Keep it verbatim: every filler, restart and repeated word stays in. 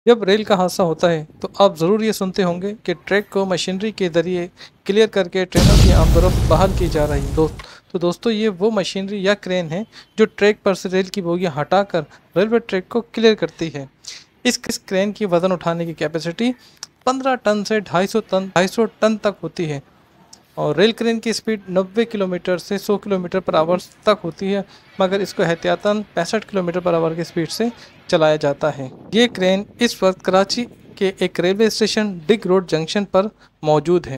जब रेल का हादसा होता है तो आप ज़रूर ये सुनते होंगे कि ट्रैक को मशीनरी के ज़रिए क्लियर करके ट्रेनों की आमदोरफ्त बहाल की जा रही है। दोस्त तो दोस्तों ये वो मशीनरी या क्रेन है जो ट्रैक पर से रेल की बोगियां हटाकर रेलवे ट्रैक को क्लियर करती है। इस इस क्रेन की वज़न उठाने की कैपेसिटी पंद्रह टन से ढाई सौ टन ढाई सौ टन तक होती है और रेल क्रेन की स्पीड नब्बे किलोमीटर से सौ किलोमीटर पर आवर तक होती है, मगर इसको एहतियातन पैंसठ किलोमीटर पर आवर की स्पीड से चलाया जाता है। ये क्रेन इस वक्त कराची के एक railway station Drigh road junction पर मौजूद है।